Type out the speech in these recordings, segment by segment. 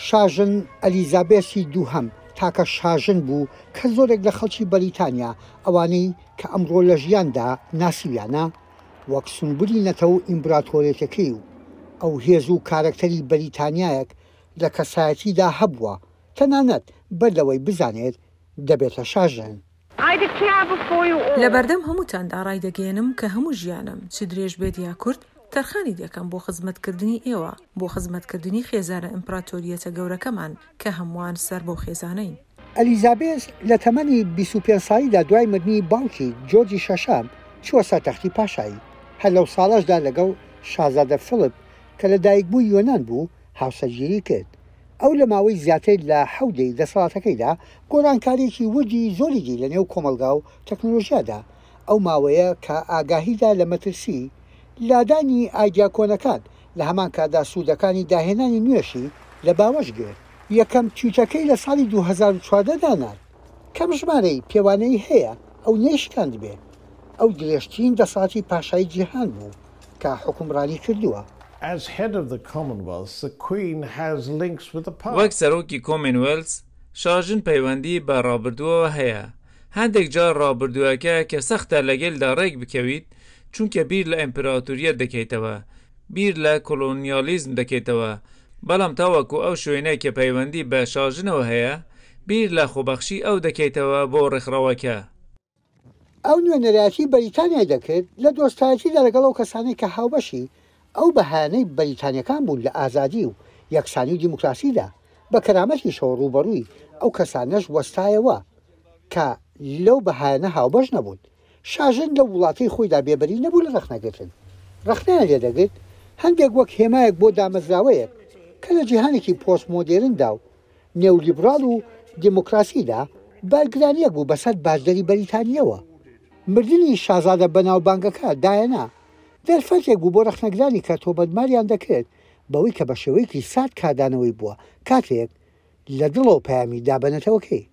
شاژن ئەلیزابێسی دووهەم تاکە شاژن بوو کە زۆرێک لە خەڵکی بەریتانیا ئەوانەی کە ئەمڕۆ لە ژیاندا ناسیویانە وەک سنبولی نەتەوە ئیمبراتۆریەتەکەی و ئەو هێز و کارکتەری بەریتانیایەک لە کەسایەتیدا هەبووە تەنانەت بەردەوەی بزانێت دەبێتە شاژن. لەبەردەم هەمووتاندا ڕای دەگەێنم کە هەموو ژیانم چ درێژ بێت یا کورت تەرخانی دەکەم بۆ خزمەتکردنی ئێوە بۆ خزمەتکردنی خێزانە ئیمپراتۆریەتە گەورەکەمان کە هەمووان سەر بۆ خێزانەین. ئەلیزابێس لە تەمەنی 25 ساڵیدا دوای مردنی باوکی جۆرجی شەشام چووە سەر تەختی پاشایی. هەر لەو ساڵەشدا لەگەڵ شازادە فڵپ کە لە دایکبووی یۆنان بوو هاوسەرگیری کرد. ئەو لە ماوەی زیاتر لە حەودەی دەسەڵاتەکەیدا گۆڕانکاریەکی وردی زۆریدی لە نێو کۆمەلگا و تەکنۆلۆژیادا ئەو ماوەیە کە ئاگاهیدا لە مەترسی لادانی ئایدیاکۆنەکان لە هەمان کادا سوودەکانی داهێنانی نوێشی لە باوەش گرت. یەکەم تویتەکەی لە ساڵی 2014 دانات کەم ژمارەی پێوانەی هەیە ئەو نێشکاند بێ ئەو درێژترین دەسەڵاتی پاشایی جیهان بوو کە حکومڕانی کردووە. وەک سەرۆکی کۆمنوێلز شاژن پەیوەندی بە ڕابردووەوە هەیە. هەندێک جار ڕابردووەکە کە سەختە لەگەلدا ڕێک بکەویت چونکە بیر لە ئیمپراتوریەت دەکەیتەوە بیر لە کۆلۆنیالیزم دەکەیتەوە بەڵام تاوەکو ئەو شوێنەی کە پەیوەندی بە شاژنەوە هەیە بیر لە خۆبەخشی ئەو دەکەیتەوە بۆ ڕێکخراوەکە. ئەو نوێنەرایەتی بەریتانیای دەکرد لە دۆستایەتیدا لەگەڵ ئەو کەسانەی کە هاوبەشی ئەو بەهانەی بەریتانیەکان بوون لە ئازادی و یەکسانی و دیموکراسیدا بە کەرامەتیشەوە ڕوبەڕووی ئەو کەسانەش وەستایەوە کە لەو بەهانە هاوبەش نەبوون. شاژن لە وڵاتی خۆیدا بێبەری نەبوو لە ڕەخنەگرتن. ڕەخنیان لێ دەگرت هەندێک وەک هێمایەک بۆ دامەزراوەیەک کە لە جیهانێکی پۆست مۆدێرندا و نێولیبرال و دیموکراسیدا بارگرانیەک بوو بەسەر باشدەری بەریتانیەوە. مردنی شازادە بەناوبانگەکە دایەنا دەرفەتێک بوو بۆ ڕەخنەگرانی کە تۆمەتماریان دەکرد بەوەی کە بە شێوەیەکی سات کادانەوەی بووە کاتێک لە دڵەوە پەیامی دابەنێتەوەکەی.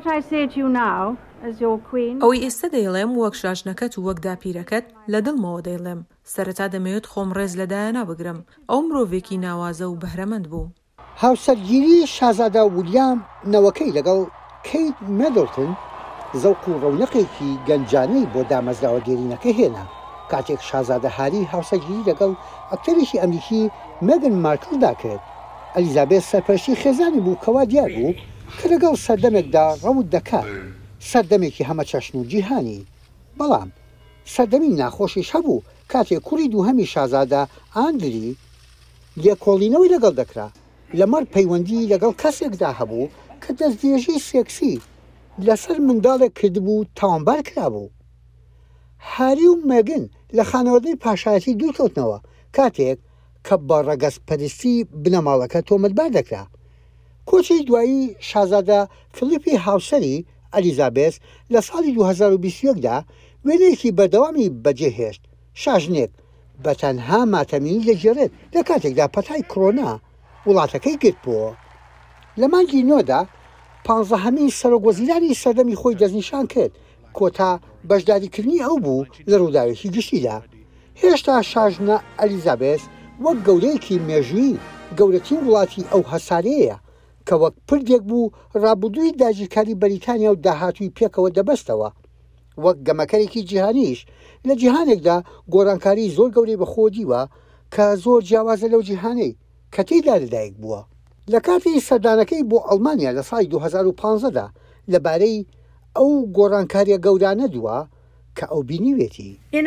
ئەوەی ئێستا دەیڵێم وەک شاژنەکەت و وەک داپیرەکەت لە دڵمەوە دەیڵێم سەرەتا دەمەوێت خۆم ڕێز لە دایەنا بگرم. ئەو مرۆڤێکی ناوازە و بەهرەمەند بوو. هاوسەرگیری شازادە ویلیام نەوەکەی لەگەڵ کەیت مێدڵتن زەوق و ڕەونەقێکی گەنجانەی بۆ دامەزراوە دێرینەکە هێنا کاتێک شازادە هاری هاوسەرگیری لەگەڵ ئەکتەرێکی ئەمریکی مێگن مارکڵدا کرد. ئەلیزابێت سەرپەرشتی خێزانی بوو کەوا دیار بوو کە لەگەڵ سەردەمێکدا ڕەوت دەکات سەردەمێکی هەمە چەشن و جیهانی. بەڵام سەردەمی ناخۆشیش هەبوو کاتێک کوڕی دووهەمی شازادە ئاندری لێکۆڵینەوەی لەگەڵ دەکرا لەمەڕ پەیوەندی لەگەڵ کەسێکدا هەبوو کە دەستدێژی سێکسی لەسەر منداڵێک کردبوو تاوانبار کرابوو. هاری و مێگن لە خانەوەدەی پاشایەتی دوورکەوتنەوە کاتێک کە بە ڕەگەزپەرستی بنەماڵەکە تۆمەتبار دەکرا. کۆچی دوایی شازادە فلیپی هاوسەری ئەلیزابێس لە ساڵی 2021دا وێنەیەکی بەردەوامی بەجێهێشت. شاژنێک بە تەنها ماتەمینی دەگێڕێت لە کاتێکدا پەتای کۆرۆنا وڵاتەکەی گرتبووە. لە مانگی نۆدا 15هەمین سەرۆکوەزیرانی سەردەمی خۆی دەستنیشان کرد کۆتا بەشداریکردنی ئەو بوو لە ڕووداوێکی گشتیدا. هێشتا شاژنە ئەلیزابێس وەک گەورەیەکی مێژووی گەورەترین وڵاتی ئەو هەسارەیە کە وەک پردێک بوو ڕابردووی داگیرکاری بەریتانیا و داهاتووی پێکەوە دەبەستەوە. وەک گەمەکەرێکی جیهانیش لە جیهانێکدا گۆڕانکاری زۆر گەورەی بەخۆ دیوە کە زۆر جیاوازە لەو جیهانەی کە تێیدا لەدایک بووە. لە کاتی سەردانەکەی بۆ ئەڵمانیا لە ساڵی 2015دا لەبارەی ئەو گۆڕانکاریە گەورانە دووە کە ئەو بینیوێتی.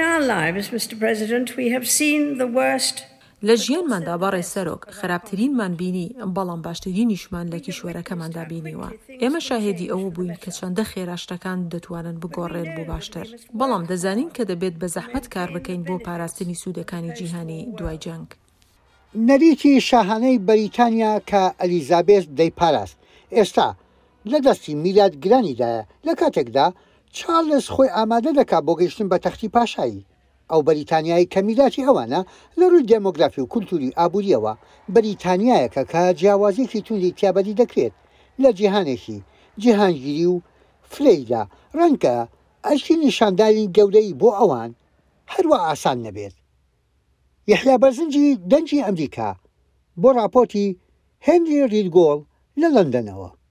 لە ژیانماندا بەڕێ سەرۆک خراپترینمان بینی بەڵام باشترینیشمان لە کیشوەرەکەماندا بینیوە. ئێمە شاهێدی ئەوە بووین کە چەندە خێراشتەکان دەتوانن بگۆڕێن بۆ باشتر بەڵام دەزانین کە دەبێت بە زەحمەت کار بکەین بۆ پاراستنی سوودەکانی جیهانی دوای جەنگ. نەریتی شاهانەی بەریتانیا کە ئەلیزابێس دەیپاراست ئێستا لە دەستی میلادگرانیدایە لە کاتێکدا چارلز خۆی ئامادە دەکات بۆ گەیشتن بە تەختی پاشایی. ئەو بەریتانیایی کە میلاتی ئەوانە لە ڕووی دێمۆگرافی و کولتوری ئابوووریەوە بەریتانیایەکە کە جیاوازیەکی توندی تیابەتی دەکرێت لە جیهانێکی جیهانگیری و فلەیدا ڕەنگە ئەشی نیشاندانی گەورەی بۆ ئەوان هەروە ئاسان نەبێت. یحیا بەرزنجی دەنجی ئەمریکا بۆ راپۆرتی هێنری ریدگۆڵ لە لەندەنەوە.